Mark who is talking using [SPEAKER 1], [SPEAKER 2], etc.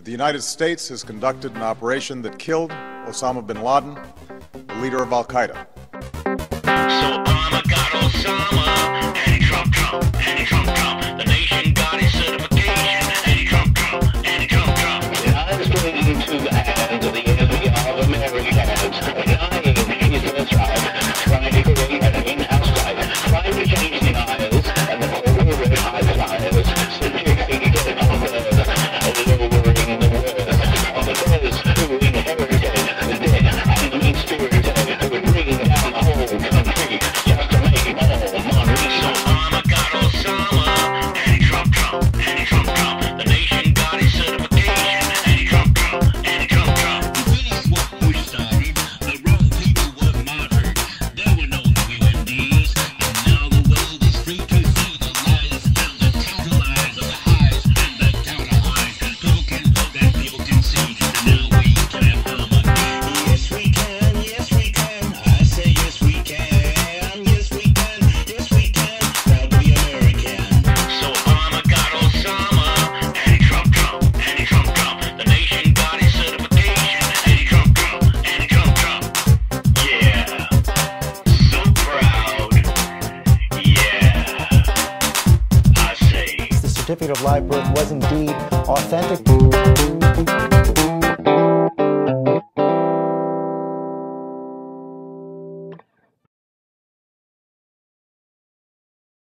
[SPEAKER 1] The United States has conducted an operation that killed Osama bin Laden, the leader of Al-Qaeda.
[SPEAKER 2] So Obama got Osama, and he Trump, and he Trump. The nation got his certification, and he Trump, and he Trump.
[SPEAKER 3] And I was put into the hands of the enemy of Americans, denying his birthright, trying to create an in-house right, trying to change deniers and the corporate high flyers, subjecting each other on earth, lowering the worth of those who inherited the dead and the mean-spirited who would bring down the whole country just to make all money.
[SPEAKER 2] So Obama got Osama, and he Trump, and he Trump. The nation got his certification, and he Trump, and he Trump.
[SPEAKER 4] Finish what Bush started. The wrong people were martyred. There were no deniers, and now the world is free to see the lies and the counter-lies of the highs and the counter-highs. People can look and people can see, and now we can have harmony. Yes we can, yes we can. I say yes we can, yes we can, yes we can. Proud to be American.
[SPEAKER 2] So Obama got Osama, and he Trump, and he Trump. The nation got his certification, and he Trump, and he Trump. Yeah, so proud. Yeah, I say.
[SPEAKER 5] The certificate of live birth was indeed authentic.